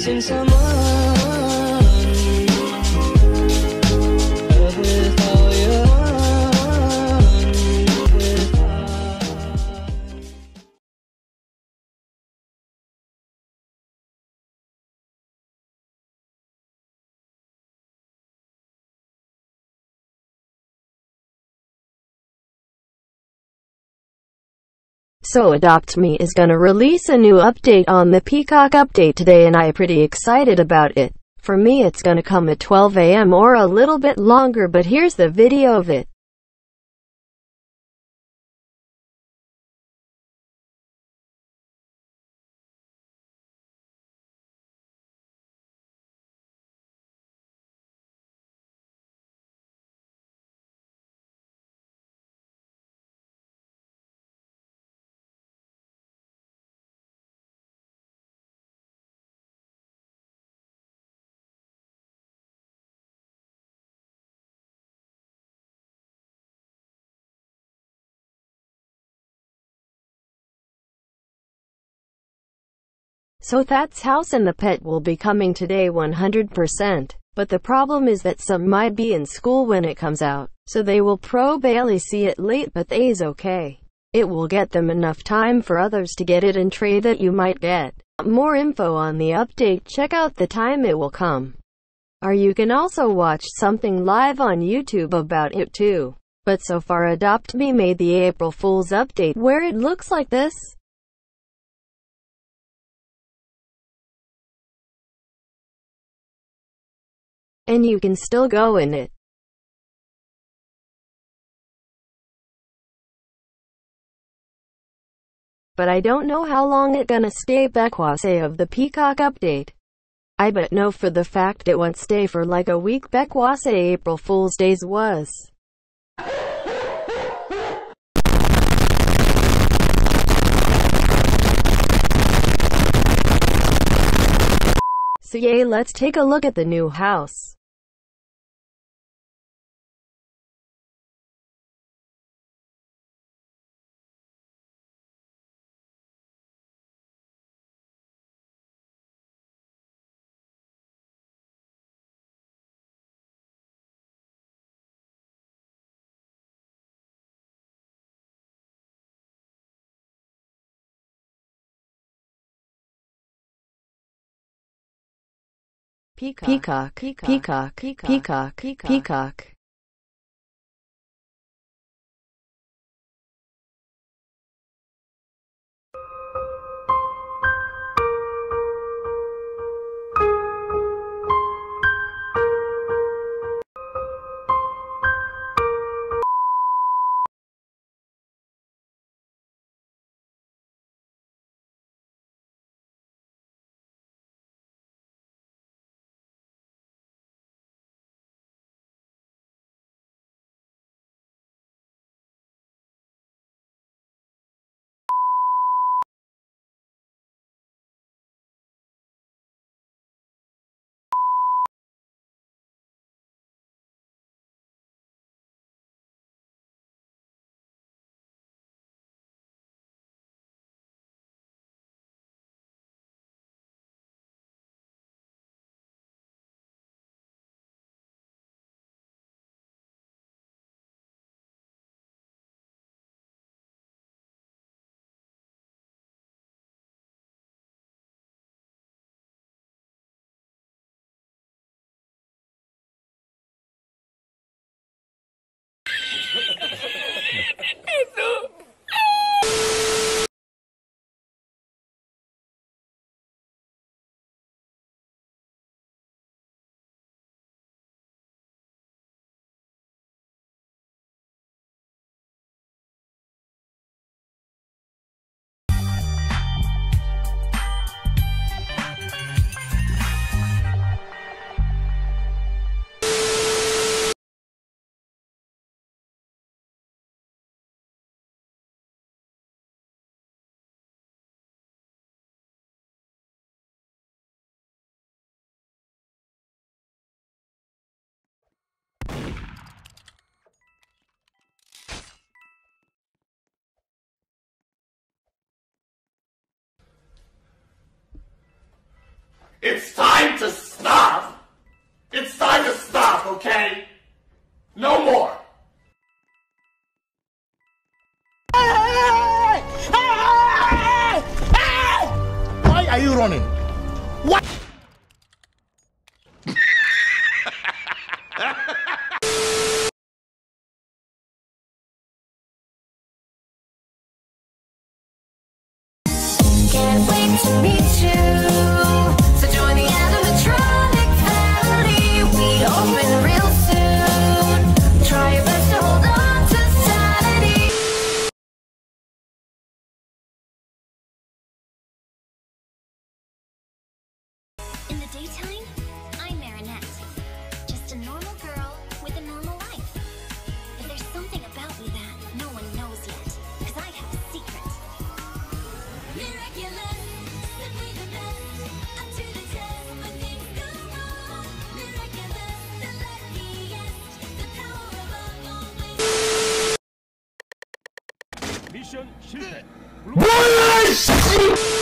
missing someone. Without you, So Adopt Me is gonna release a new update on the Peacock update today, and I'm pretty excited about it. For me it's gonna come at 12 a.m. or a little bit longer, but here's the video of it. So that's House and the Pet will be coming today 100%. But the problem is that some might be in school when it comes out, so they will probably see it late, but they's okay. It will get them enough time for others to get it and trade that you might get. More info on the update, check out the time it will come. Or you can also watch something live on YouTube about it too. But so far Adopt Me made the April Fool's update where it looks like this. And you can still go in it. But I don't know how long it gonna stay because of the Peacock update. I but know for the fact it won't stay for like a week because April Fool's Days was. So yay, let's take a look at the new house. Peacock, Peacock, Peacock, Peacock. It's time to stop! It's time to stop, okay? No more! Why are you running? What? Can't wait to meet you. So join the animatronic family. We open real soon. Try your best to hold on to sanity. In the daytime, I'm Marinette. Just a normal girl with a normal life. But there's something about me that no one knows yet. 'Cause I have a secret. Miraculous, simply the best. Up to the test when things go wrong. Miraculous, the luckiest. The power above always. 미션 실패. 뭐야, 씨!